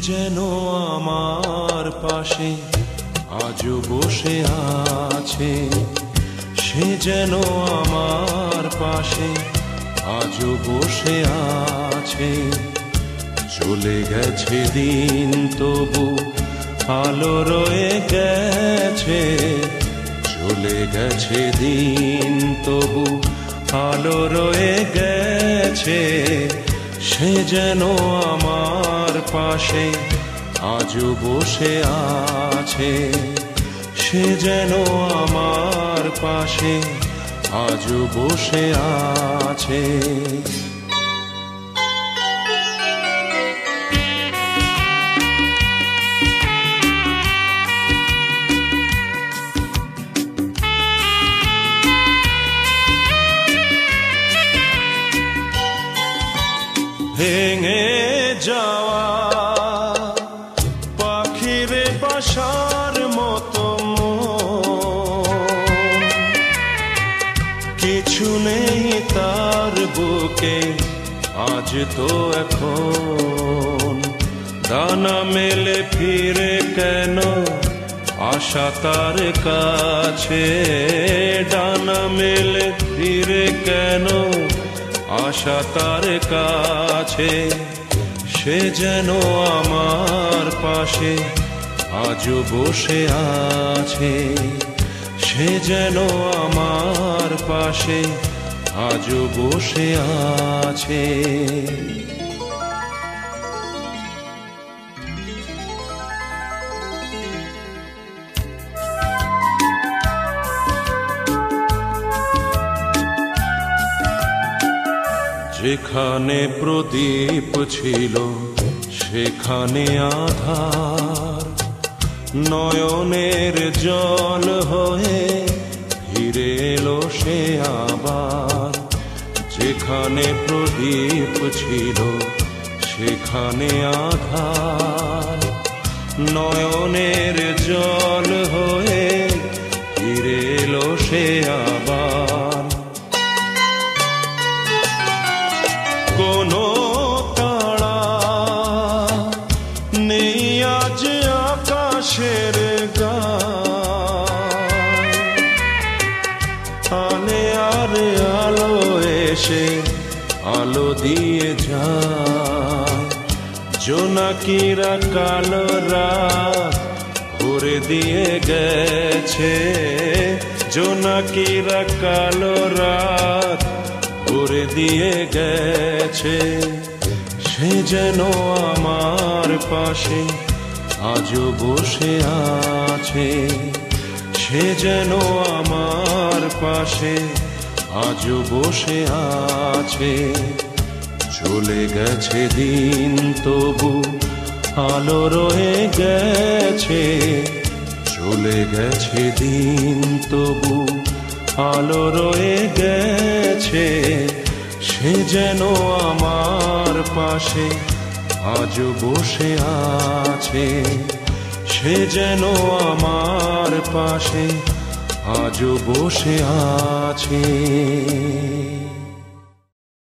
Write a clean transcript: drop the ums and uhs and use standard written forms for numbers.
যেন আমার পাশে আজও বসে আছে, সে যেন আমার পাশে আজও বসে আছে। চলে গেছে দিন তবু আলো রয়ে গেছে, চলে গেছে দিন তবু আলো রয়ে গেছে। সে যেন আমার পাশে আজও বসে আছে, সে যেন আমার পাশে আজও বসে আছে। ভেঙে যাওয়া পাখির বাসার মতো কিছু নেই তার বুকে আজ তো এখন। ডানা মেলে ফিরে কেন আশা তার কাছে, ডানা মেলে ফিরে কেন আশা তার কাছে। সে যেন আমার পাশে আজও বসে আছে, সে যেন আমার পাশে আজও বসে আছে। যেখানে প্রদীপ ছিল সেখানে আধার, নয়নের জল হয়ে ফিরে এলো সে আবার। যেখানে প্রদীপ ছিল সেখানে আধার, নয়নের জল হয়ে ফিরে এলো সে আবার। কোনো তারা নেই আজ আকাশের গায়, আলে আরে আলো এসে আলো দিয়ে যায়। জোনাকিরা কালো রাত ভরে দিয়ে গেছে, জোনাকিরা কালো রাত ভরে দিয়ে গেছে। সে যেন আমার পাশে আজও বসে আছে, সে যেন আমার পাশে আজও বসে আছে। চলে গেছে দিন তবু আলো রয়ে গেছে, চলে গেছে দিন তবু আলো রয়ে গেছে। সে যেন আমার পাশে আজও বসে আছে, সে যেন আমার পাশে আজও বসে আছে।